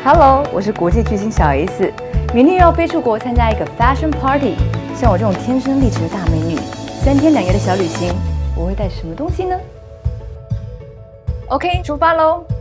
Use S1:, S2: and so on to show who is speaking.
S1: Hello， 我是国际巨星小 S， 明天又要飞出国参加一个 fashion party。像我这种天生丽质的大美女，3天2夜的小旅行，我会带什么东西呢 ？OK， 出发喽！